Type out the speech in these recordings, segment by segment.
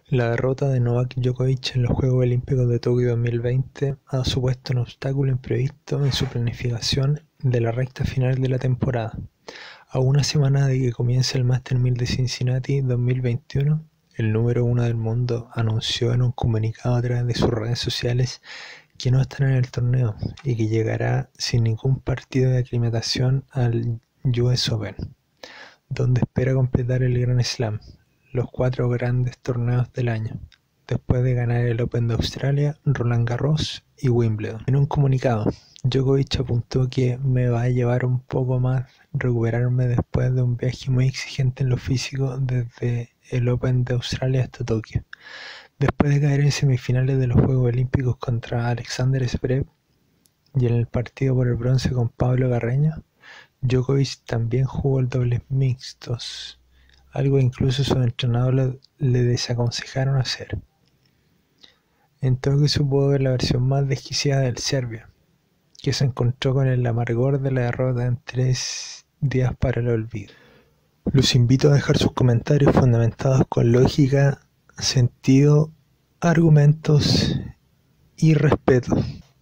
La derrota de Novak Djokovic en los Juegos Olímpicos de Tokio 2020 ha supuesto un obstáculo imprevisto en su planificación de la recta final de la temporada. A una semana de que comience el Master 1000 de Cincinnati 2021, el número uno del mundo anunció en un comunicado a través de sus redes sociales que no estará en el torneo y que llegará sin ningún partido de aclimatación al US Open, donde espera completar el Grand Slam, los 4 grandes torneos del año, después de ganar el Open de Australia, Roland Garros y Wimbledon. En un comunicado, Djokovic apuntó que me va a llevar un poco más recuperarme después de un viaje muy exigente en lo físico desde el Open de Australia hasta Tokio. Después de caer en semifinales de los Juegos Olímpicos contra Alexander Zverev y en el partido por el bronce con Pablo Carreño, Djokovic también jugó el dobles mixtos, algo que incluso sus entrenadores le desaconsejaron hacer. En Tokio se pudo ver la versión más desquiciada del serbio, que se encontró con el amargor de la derrota en 3 días para el olvido. Los invito a dejar sus comentarios fundamentados con lógica, sentido, argumentos y respeto.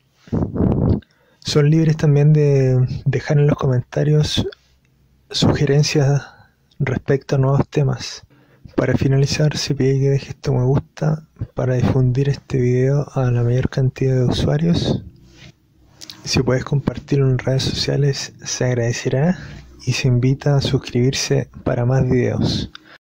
Son libres también de dejar en los comentarios sugerencias respecto a nuevos temas. Para finalizar, se pide que dejes tu me gusta para difundir este video a la mayor cantidad de usuarios. Si puedes compartirlo en redes sociales, se agradecerá y se invita a suscribirse para más videos.